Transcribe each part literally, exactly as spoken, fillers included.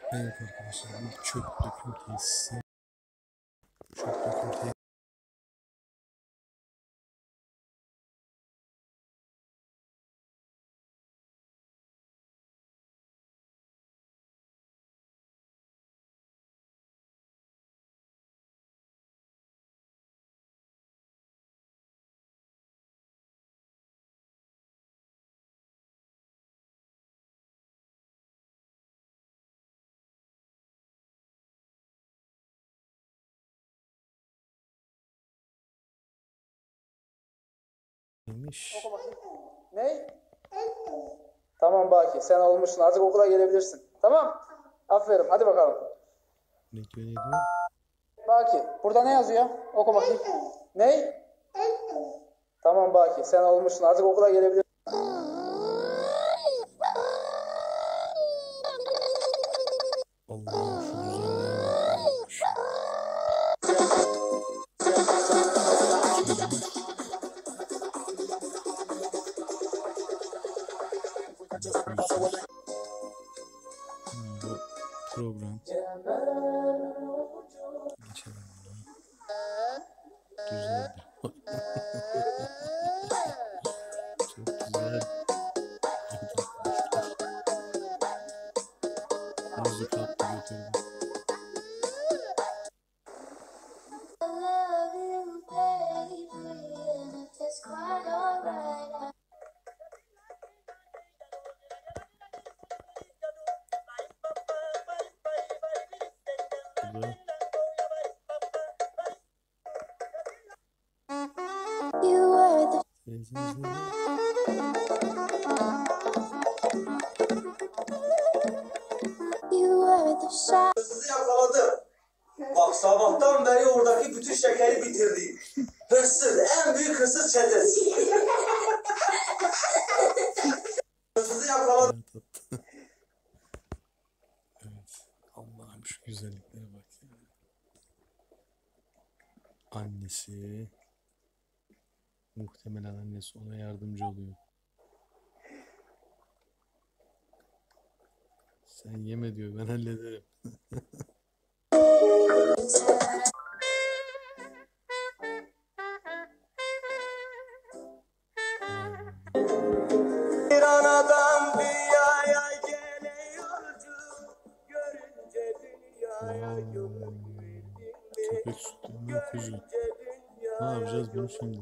Evet arkadaşlar, bir çöp döküm tesisi. Çöp döküm tesisi. Neymiş? Ne? Tamam Baki, sen olmuşsun, artık okula gelebilirsin. Tamam. Aferin, hadi bakalım. Ne diyor ne diyor? Baki, burada ne yazıyor? Oku bakayım. Ne? Tamam Baki, sen olmuşsun, artık okula gelebilirsin. Allah'ım şu güzelliğe bak. Huysuz. Hmm, bu program. Geçelim bunu. Güzeldir. Çok güzel. Müzik attı götürdü. Burada teyzemiz Hırsızı yakaladım. Bak sabahtan beri oradaki bütün şekeri bitirdi. Hırsız, en büyük hırsız çetesi. Hırsızı yakaladım. evet. Allah'ım şu güzelliklere bak ya. Annesi. Muhtemelen annesi ona yardımcı oluyor. Sen yeme diyor, ben hallederim. Bir anadan dünyaya geliyordu. Görünce dünyaya yumruk verdin. Köpek sütü mü kuzu? Ne yapacağız bunu şimdi?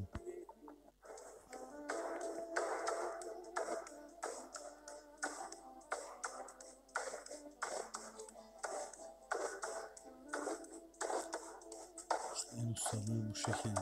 İşte en ustalığı bu şekilde.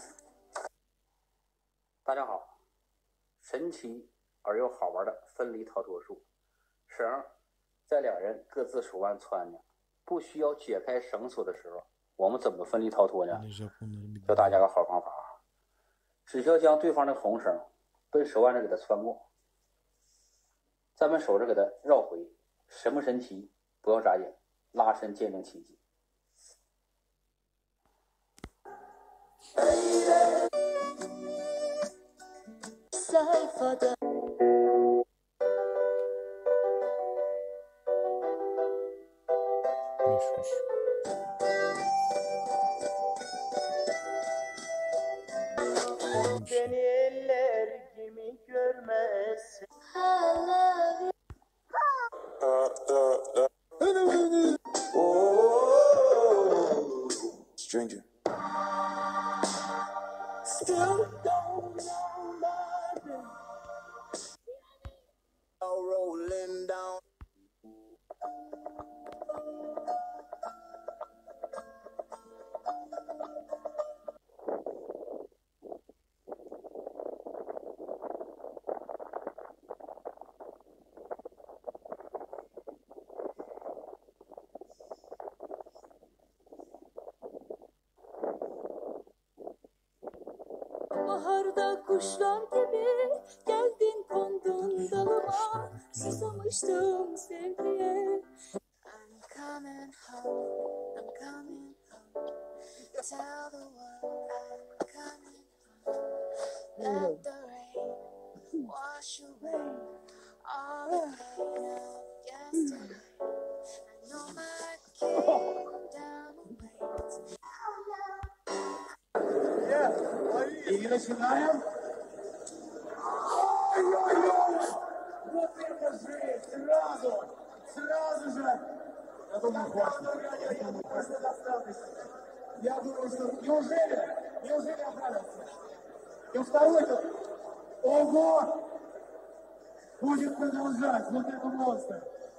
大家好，神奇而又好玩的分离逃脱术。绳在两人各自手腕穿着，不需要解开绳索的时候，我们怎么分离逃脱呢？ Hani Japonların bir 教大家个好方法啊！只需要将对方的红绳跟手腕这给它穿过，咱们手这给它绕回，神不神奇？不要眨眼，拉伸见证奇迹。 sayfada meşhur. Neymiş ya? Beni eller gibi görmesin. Stranger. Still don't know nothing. Rolling down. baharda kuşlar gibi geldin kondun dalıma, susamıştım sevgiye. I'm coming home, I'm coming home. Tell the world I'm coming home. Let the rain wash away all the pain of yesterday. I know И начинаем. Ой-ой-ой! Вот это жесть! Сразу! Сразу же! Я думаю, хватит. Я думаю, просто достаточно. Я думаю, что... Неужели? Неужели оправился? И второй-то... Ого! Будет продолжать. Вот это монстр.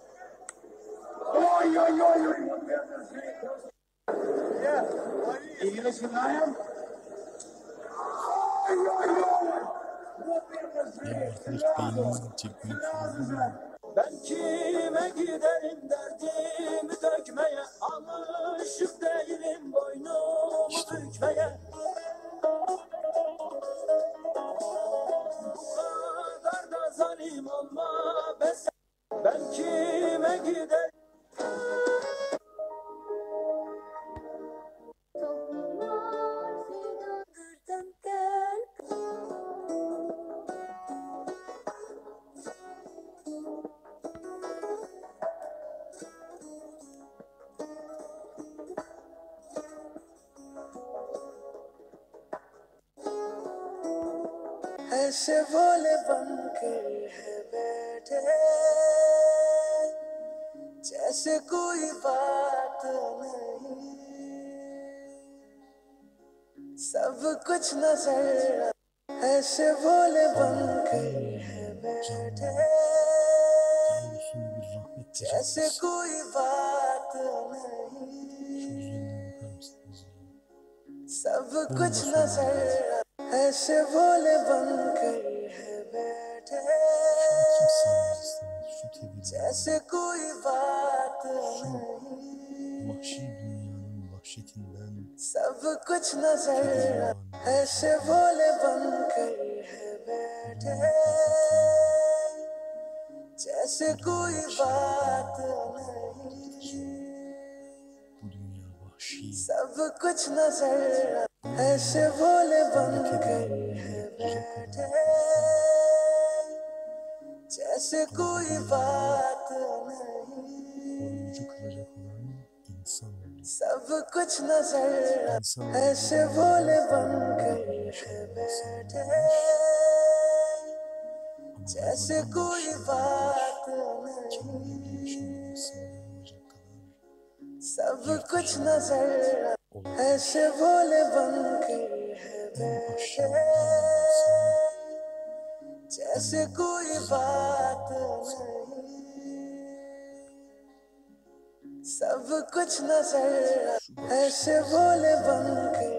Ой-ой-ой! Вот это жесть! И начинаем. Ой-ой-ой! Вот это жесть! Сразу! Сразу же! Ben kime giderim derdimi dökmeye, alışık değilim boynumu bükmeye. Bu kadar da zalim olma be sen. Ben kime giderim? ऐसे भोले बनकर है बैठे जैसे कोई बात नहीं सब कुछ नजर ऐसे भोले बनकर है बैठे जैसे कोई बात नहीं सब कुछ नजर ऐसे भोले बनकर है बैठे जैसे कोई बात नहीं सब कुछ नजर ऐसे भोले बनकर है बैठे जैसे कोई बात नहीं सब कुछ नजर ऐसे भोले बनकर है बैठे जैसे कोई बात नहीं सब कुछ नजर ऐसे भोले बनकर है बैठे जैसे कोई बात नहीं सब कुछ नजर ऐसे भोले बनकर है बैठे जैसे कोई बात नहीं सब कुछ नजर ऐसे भोले बनकर